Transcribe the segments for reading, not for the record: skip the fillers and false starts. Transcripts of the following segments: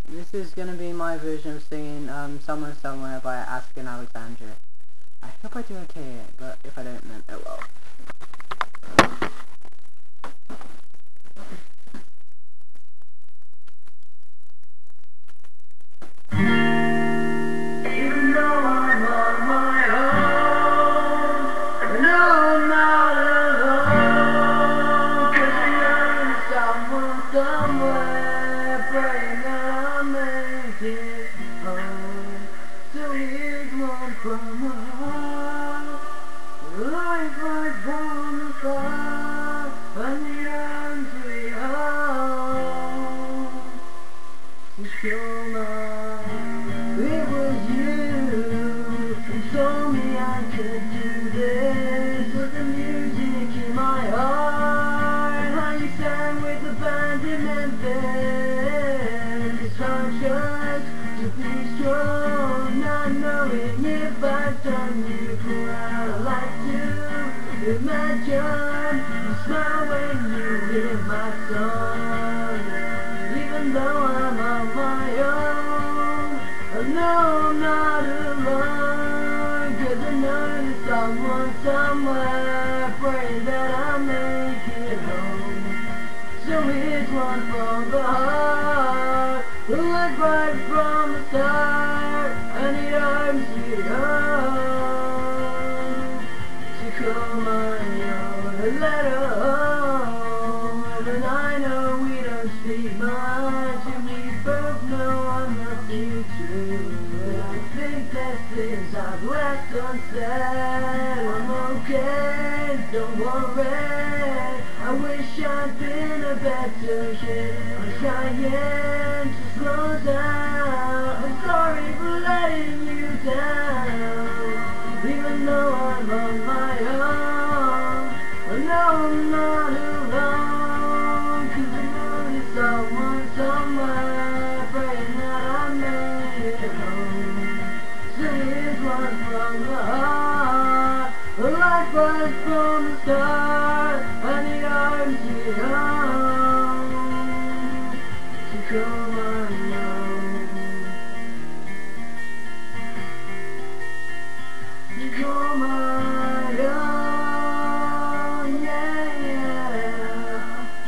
This is gonna be my version of singing Someone Somewhere by Alexandria. I hope I do okay, but if I don't, then oh well. Even though I'm on my own, I know I'm not alone, 'cause I know someone somewhere praying that I'll make it home. So here's one from my heart, life right from the start, I need arms sweet home. So come on, it was you who told me I could do this, with the music in my heart, how you sang with the band in Memphis. It's hard just to be strong, not knowing if I've done you proud. I like to imagine you smile when you hear my song, even though I'm on my own. I know I'm not alone, 'cause I know there's someone somewhere praying that I'll make it home. So here's one from the heart, like right from the start, I need arms sweet home. So come on, a letter home, and I know we don't speak much, and we both know I'm not too true, but I think there's things I've left unsaid. I'm okay, don't worry, I wish I'd been a better kid. I'm trying to slow down, I'm sorry for letting you down, even though I'm on my own. I know I'm not alone, 'cause I know there's someone somewhere praying that I make it home. So here's one from the heart, like right from the start, I need arms sweet home. So come on home, so come on home, yeah, yeah.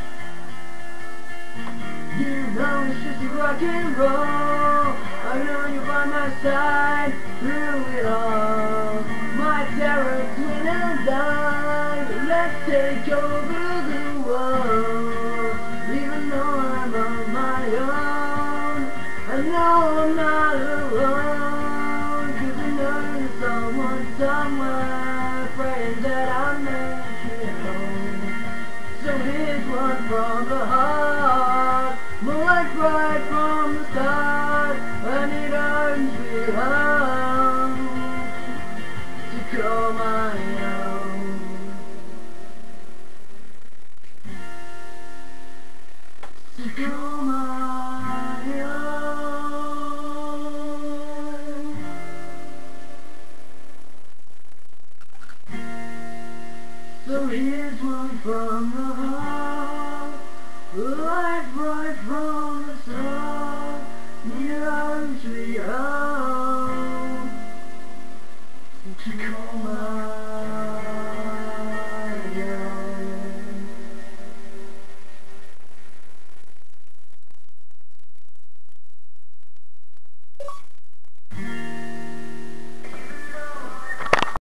You know it's just rock and roll, I know you're by my side through it all. My terror twin and I, let's take over the world. Even though I'm on my own, I know I'm not alone, 'cause I know there's someone somewhere praying that I'll make it home. So here's one from the heart, like right from the start, I need arms sweet home. So come on home, so come on home. So here's one from the heart, like right from the start, need arms sweet home. So come on home.